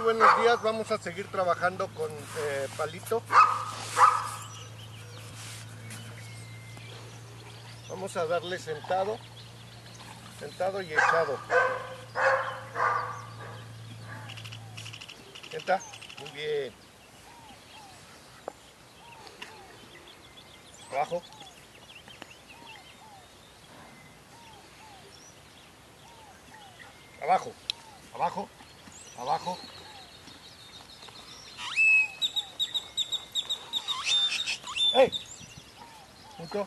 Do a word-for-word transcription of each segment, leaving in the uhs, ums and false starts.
buenos días. Vamos a seguir trabajando con eh, palito. Vamos a darle sentado, sentado y echado. ¿Está? Muy bien. Abajo. Abajo. Abajo. Abajo. ¡Ey! Punto.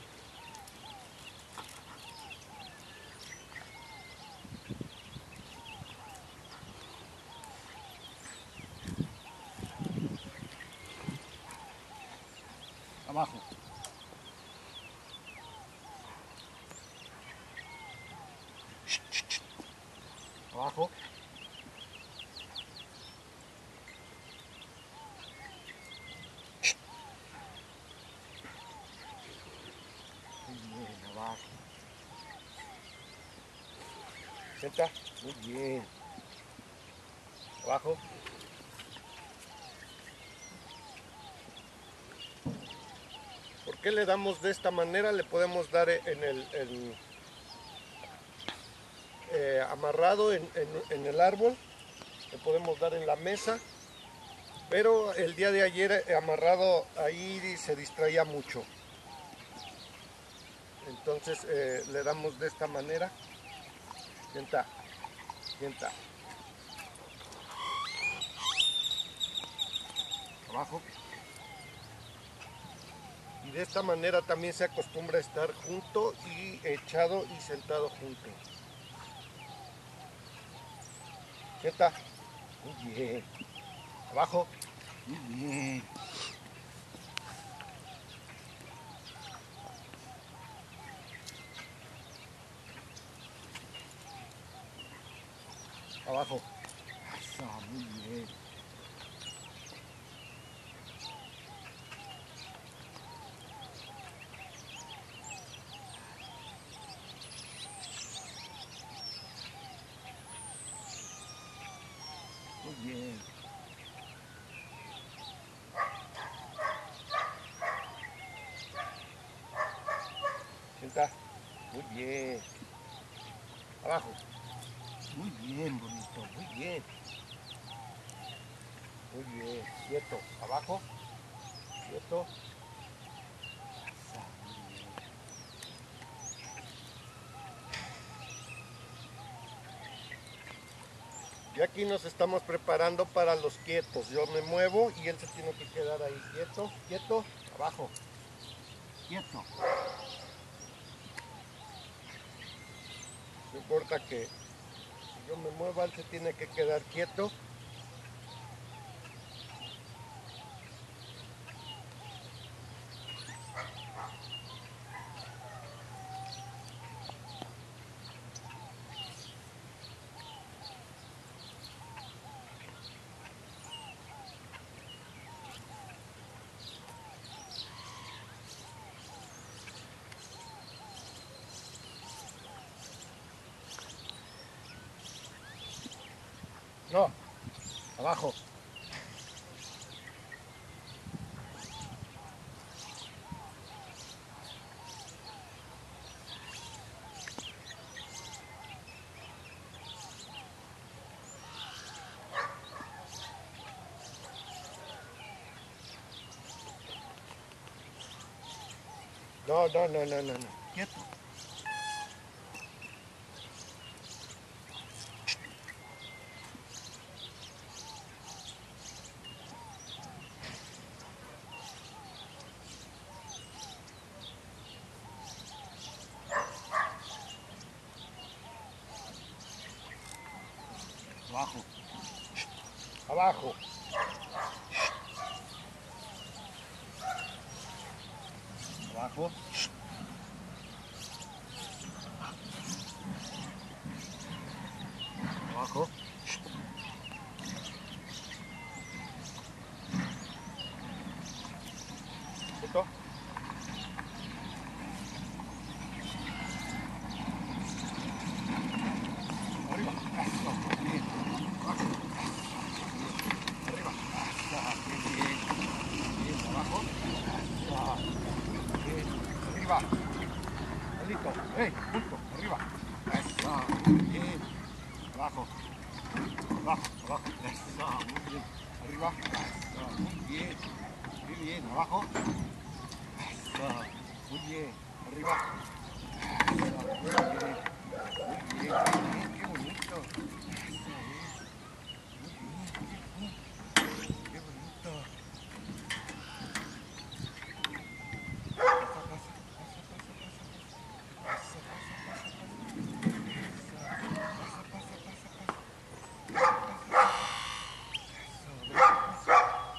Abajo. Abajo. Muy bien, abajo. Senta. Muy bien. Abajo. ¿Por qué le damos de esta manera? Le podemos dar en el en, eh, amarrado en, en, en el árbol, le podemos dar en la mesa, pero el día de ayer eh, amarrado ahí se distraía mucho. Entonces eh, le damos de esta manera. Sienta, sienta. Abajo. Y de esta manera también se acostumbra a estar junto y echado y sentado junto. Sienta. Muy bien. Abajo. Muy bien. Abajo. Eso, muy bien. Muy bien. Sienta. Muy bien. Abajo. Muy bien, bonito. Muy bien. Muy bien. Quieto. Abajo. Quieto. Asa, muy bien. Y aquí nos estamos preparando para los quietos. Yo me muevo y él se tiene que quedar ahí quieto. Quieto. Abajo. Quieto. No importa que si yo me mueva, él se tiene que quedar quieto. No. Abajo. No, no, no, no, no, no. Quieto. Abajo. Abajo. Abajo. Abajo. ¿Listo? Arriba. Eso. Bien. Abajo. arriba. Eso, muy bien. Muy bien, abajo. Eso, muy bien. Arriba. Eso, muy bien. Muy bien, muy bien, qué bonito. Eso es. Muy bien, qué bien. Qué bonito. Pasa, pasa, pasa, pasa, pasa, pasa. Pasa, pasa, pasa, pasa. Eso. Pasa, pasa, pasa, pasa. Pasa, pasa, pasa. Eso, pasa.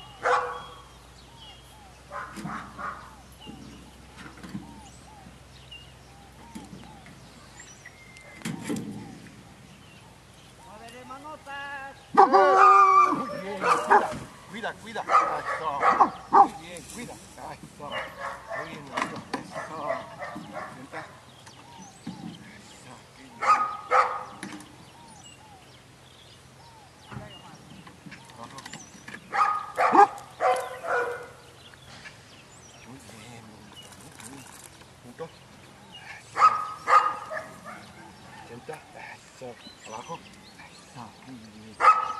A ver, hermanotas. Muy bien, cuida, cuida, cuida. Eso. Muy bien, cuida. Eso. Muy bien, eso. Eso. Sienta. Eso, qué bien. Abajo. Muy bien, bonito, muy bien. Punto. Eso. Sienta. Eso. Abajo. Eso, muy bien.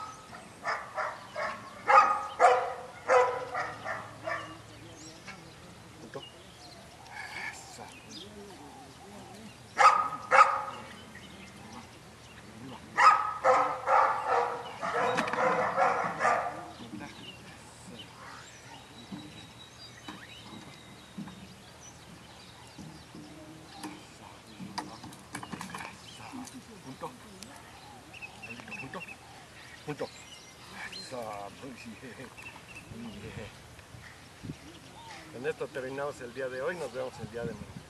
Punto. Eso. Arriba. Sienta. Eso. Eso, muy bien, abajo. Eso. Punto. Bonito, punto. Punto. Eso, muy bien. Muy bien. Con esto terminamos el día de hoy. Nos vemos el día de mañana.